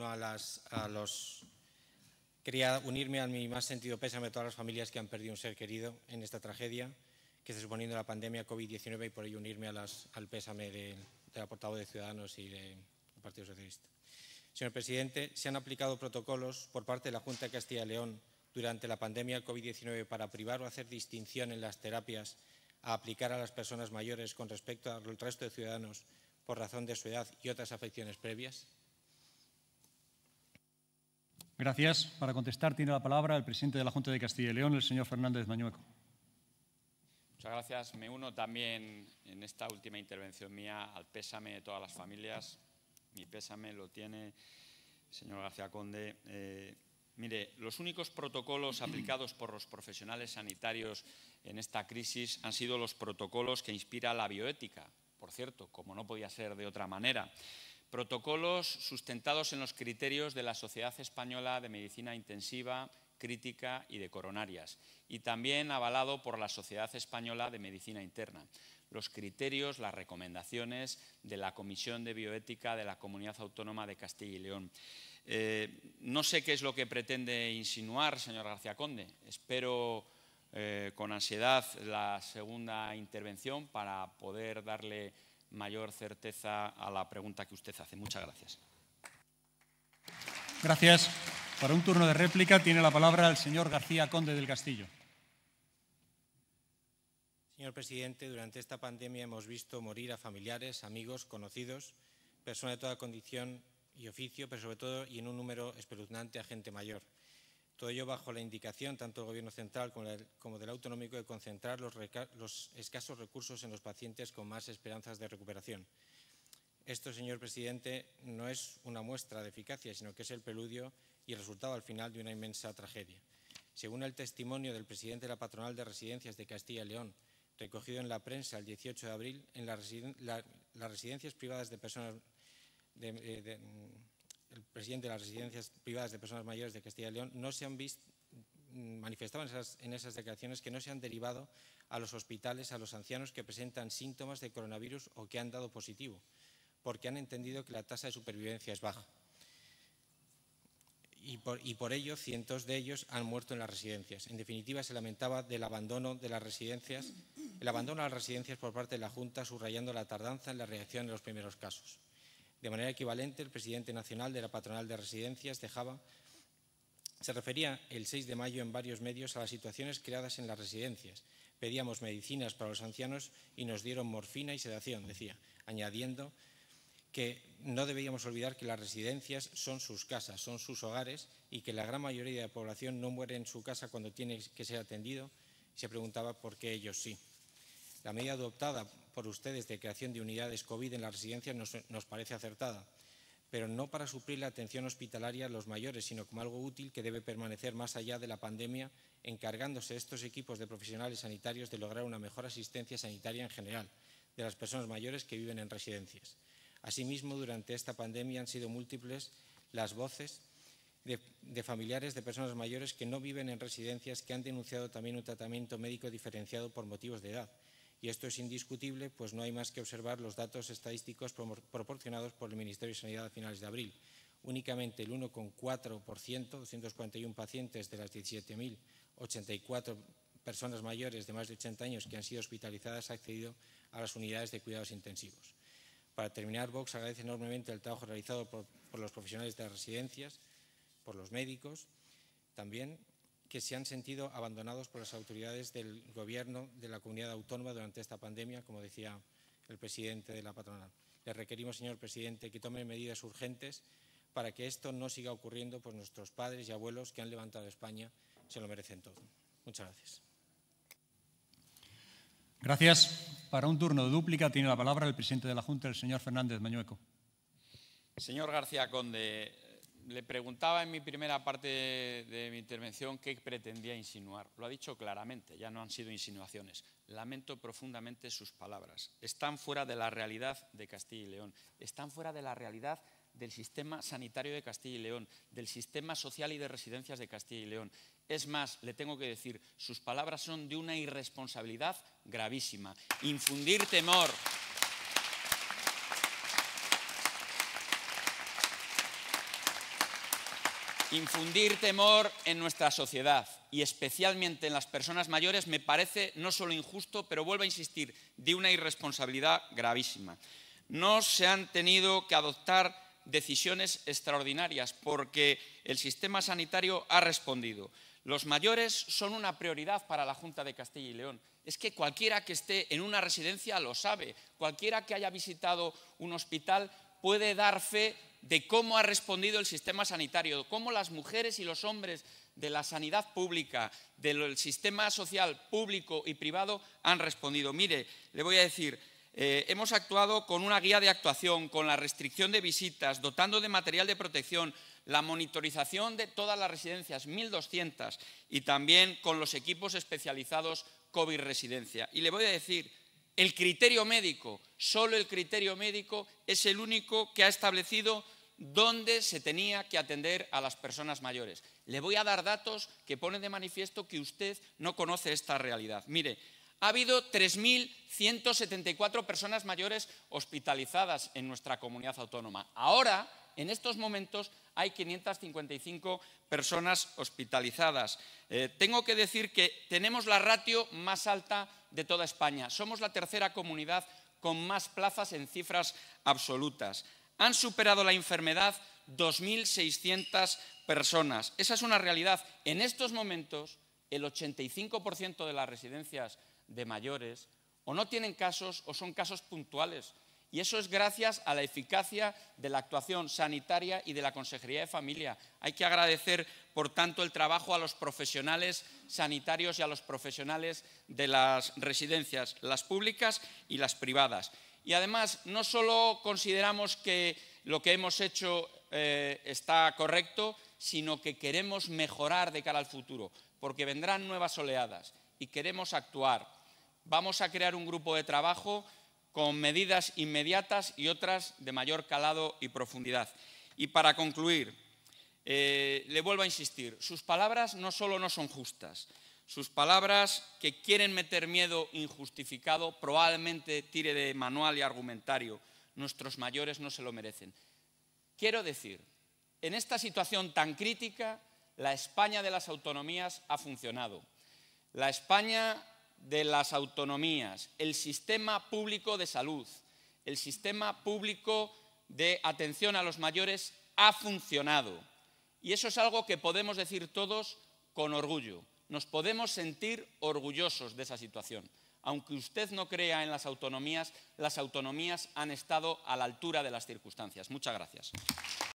Quería unirme a mi más sentido pésame a todas las familias que han perdido un ser querido en esta tragedia que está suponiendo la pandemia COVID-19 y por ello unirme al pésame de la portavoz de Ciudadanos y del Partido Socialista. Señor presidente, se han aplicado protocolos por parte de la Junta de Castilla y León durante la pandemia COVID-19 para privar o hacer distinción en las terapias a aplicar a las personas mayores con respecto al resto de ciudadanos por razón de su edad y otras afecciones previas. Gracias. Para contestar tiene la palabra el presidente de la Junta de Castilla y León, el señor Fernández Mañueco. Muchas gracias. Me uno también en esta última intervención mía al pésame de todas las familias. Mi pésame lo tiene, señor García Conde. Mire, los únicos protocolos aplicados por los profesionales sanitarios en esta crisis han sido los protocolos que inspira la bioética, por cierto, como no podía ser de otra manera. Protocolos sustentados en los criterios de la Sociedad Española de Medicina Intensiva, Crítica y de Coronarias, y también avalado por la Sociedad Española de Medicina Interna. Los criterios, las recomendaciones de la Comisión de Bioética de la Comunidad Autónoma de Castilla y León. No sé qué es lo que pretende insinuar, señor García Conde. Espero con ansiedad la segunda intervención para poder darle mayor certeza a la pregunta que usted hace. Muchas gracias. Gracias. Para un turno de réplica tiene la palabra el señor García Conde del Castillo. Señor presidente, durante esta pandemia hemos visto morir a familiares, amigos, conocidos, personas de toda condición y oficio, pero sobre todo y en un número espeluznante a gente mayor. Todo ello bajo la indicación tanto del Gobierno central como del autonómico de concentrar los escasos recursos en los pacientes con más esperanzas de recuperación. Esto, señor presidente, no es una muestra de eficacia, sino que es el preludio y el resultado al final de una inmensa tragedia. Según el testimonio del presidente de la Patronal de Residencias de Castilla y León, recogido en la prensa el 18 de abril, en las residencias privadas de personas el presidente de las residencias privadas de personas mayores de Castilla y León manifestaban en esas declaraciones que no se han derivado a los hospitales a los ancianos que presentan síntomas de coronavirus o que han dado positivo, porque han entendido que la tasa de supervivencia es baja. Y por ello, cientos de ellos han muerto en las residencias. En definitiva, se lamentaba del abandono de las residencias, el abandono a las residencias por parte de la Junta, subrayando la tardanza en la reacción en los primeros casos. De manera equivalente, el presidente nacional de la Patronal de Residencias se refería el 6 de mayo en varios medios a las situaciones creadas en las residencias. Pedíamos medicinas para los ancianos y nos dieron morfina y sedación, decía, añadiendo que no debíamos olvidar que las residencias son sus casas, son sus hogares y que la gran mayoría de la población no muere en su casa cuando tiene que ser atendido. Se preguntaba por qué ellos sí. La medida adoptada por ustedes de creación de unidades COVID en las residencias nos parece acertada, pero no para suplir la atención hospitalaria a los mayores, sino como algo útil que debe permanecer más allá de la pandemia, encargándose estos equipos de profesionales sanitarios de lograr una mejor asistencia sanitaria en general de las personas mayores que viven en residencias. Asimismo, durante esta pandemia han sido múltiples las voces de familiares de personas mayores que no viven en residencias que han denunciado también un tratamiento médico diferenciado por motivos de edad. Y esto es indiscutible, pues no hay más que observar los datos estadísticos proporcionados por el Ministerio de Sanidad a finales de abril. Únicamente el 1,4%, 241 pacientes de las 17.084 personas mayores de más de 80 años que han sido hospitalizadas ha accedido a las unidades de cuidados intensivos. Para terminar, Vox agradece enormemente el trabajo realizado por los profesionales de las residencias, por los médicos, también que se han sentido abandonados por las autoridades del Gobierno de la comunidad autónoma durante esta pandemia, como decía el presidente de la patronal. Le requerimos, señor presidente, que tome medidas urgentes para que esto no siga ocurriendo, pues nuestros padres y abuelos que han levantado España se lo merecen todo. Muchas gracias. Gracias. Para un turno de dúplica tiene la palabra el presidente de la Junta, el señor Fernández Mañueco. Señor García Conde, le preguntaba en mi primera parte de mi intervención qué pretendía insinuar. Lo ha dicho claramente, ya no han sido insinuaciones. Lamento profundamente sus palabras. Están fuera de la realidad de Castilla y León. Están fuera de la realidad del sistema sanitario de Castilla y León, del sistema social y de residencias de Castilla y León. Es más, le tengo que decir, sus palabras son de una irresponsabilidad gravísima. Infundir temor. Infundir temor en nuestra sociedad y especialmente en las personas mayores me parece no solo injusto, pero vuelvo a insistir, de una irresponsabilidad gravísima. No se han tenido que adoptar decisiones extraordinarias porque el sistema sanitario ha respondido. Los mayores son una prioridad para la Junta de Castilla y León. Es que cualquiera que esté en una residencia lo sabe, cualquiera que haya visitado un hospital puede dar fe de cómo ha respondido el sistema sanitario, cómo las mujeres y los hombres de la sanidad pública, del sistema social público y privado han respondido. Mire, le voy a decir, hemos actuado con una guía de actuación, con la restricción de visitas, dotando de material de protección, la monitorización de todas las residencias, 1.200, y también con los equipos especializados COVID Residencia. Y le voy a decir, el criterio médico, solo el criterio médico es el único que ha establecido dónde se tenía que atender a las personas mayores. Le voy a dar datos que ponen de manifiesto que usted no conoce esta realidad. Mire, ha habido 3.174 personas mayores hospitalizadas en nuestra comunidad autónoma. Ahora, en estos momentos, hay 555 personas hospitalizadas. Tengo que decir que tenemos la ratio más alta de toda España. Somos la tercera comunidad con más plazas en cifras absolutas. Han superado la enfermedad 2.600 personas. Esa es una realidad. En estos momentos, el 85% de las residencias de mayores o no tienen casos o son casos puntuales. Y eso es gracias a la eficacia de la actuación sanitaria y de la Consejería de Familia. Hay que agradecer, por tanto, el trabajo a los profesionales sanitarios y a los profesionales de las residencias, las públicas y las privadas. Y además, no solo consideramos que lo que hemos hecho está correcto, sino que queremos mejorar de cara al futuro, porque vendrán nuevas oleadas y queremos actuar. Vamos a crear un grupo de trabajo con medidas inmediatas y otras de mayor calado y profundidad. Y para concluir, le vuelvo a insistir, sus palabras no solo no son justas, sus palabras que quieren meter miedo injustificado probablemente tire de manual y argumentario. Nuestros mayores no se lo merecen. Quiero decir, en esta situación tan crítica, la España de las autonomías ha funcionado. La España de las autonomías, el sistema público de salud, el sistema público de atención a los mayores ha funcionado. Y eso es algo que podemos decir todos con orgullo. Nos podemos sentir orgullosos de esa situación. Aunque usted no crea en las autonomías han estado a la altura de las circunstancias. Muchas gracias.